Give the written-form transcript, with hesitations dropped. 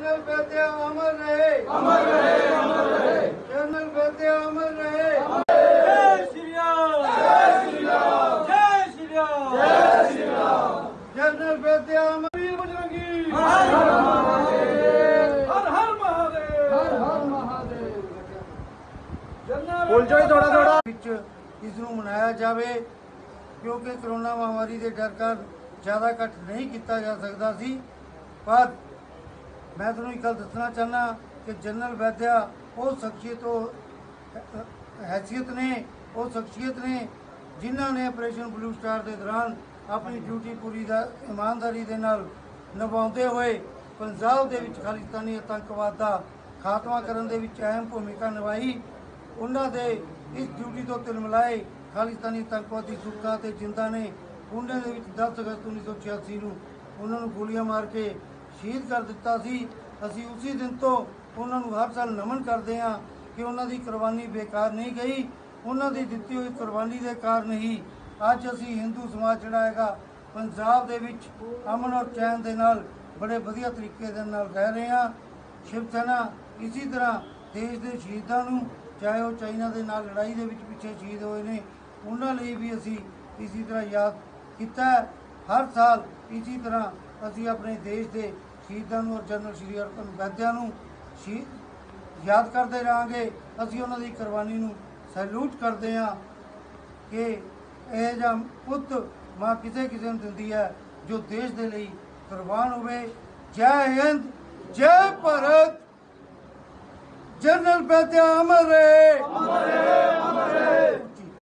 General वैद्या अमर रहे, अमर रहे, अमर रहे। जनरल वैद्या अमर रहे। जय श्री राम, जय श्री राम, जय श्री राम, जय श्री राम। जनरल वैद्या अमर। वीर बजरंगी, हर हर महादेव, हर हर महादेव, हर हर महादेव। बोल जाए थोड़ा थोड़ा। इस नूं मनाया जावे क्योंकि कोरोना महामारी के डर कर ज़्यादा इकट्ठ नहीं किया जा सकता सी। पर मैं तुहानूं एक गल दसना चाहना कि जनरल वैद्या वो हैसियत ने, वो शख्सियत ने जिन्हों ने ऑपरेशन ब्लू स्टार के दौरान अपनी ड्यूटी पूरी ईमानदारी के नाल निभाते हुए पंजाब के विच खालिस्तानी आतंकवाद का खात्मा करने के विच अहम भूमिका निभाई। उन्होंने इस ड्यूटी तो तिलमिलाए खालिस्तानी आतंकवादी सुक्का ते जिंदा ने पुणे के 10 अगस्त 1986 को उन्होंने गोलियां मार के शहीद कर दिता सी। असी उसी दिन तो उन्होंने हर साल नमन करते हैं कि उन्होंने कुर्बानी बेकार नहीं गई। उन्होंने दी हुई कुर्बानी के कारण ही अज असी हिंदू समाज जिहड़ा हैगा पंजाब दे विच अमन और चैन के नाल बड़े वधिया तरीके दे नाल रह रहे हैं। शिव सेना इसी तरह देश के शहीदों नूं, चाहे वो चाइना के नाल लड़ाई के विच पिछे शहीद हुए हैं, उन्होंने भी असी इसी तरह याद किया। हर साल इसी तरह असी अपने देश के शहीदों और जनरल श्री हरपन वैद्या शहीद याद करते रहेंगे। असी उन्होंने कुर्बानी नूं सैल्यूट करते हैं कि यह जिहा पुत माँ किसे किसे नूं दिंदी है जो देश के लिए कुर्बान होवे। जय हिंद, जय भारत। जनरल वैद्या अमर रहे, अमर रहे, अमर रहे।